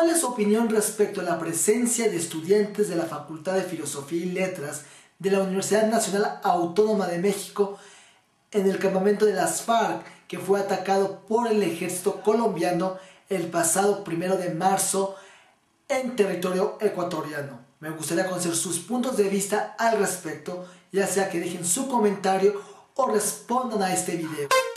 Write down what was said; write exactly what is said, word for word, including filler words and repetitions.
¿Cuál es su opinión respecto a la presencia de estudiantes de la Facultad de Filosofía y Letras de la Universidad Nacional Autónoma de México en el campamento de las FARC, que fue atacado por el ejército colombiano el pasado primero de marzo en territorio ecuatoriano? Me gustaría conocer sus puntos de vista al respecto, ya sea que dejen su comentario o respondan a este video.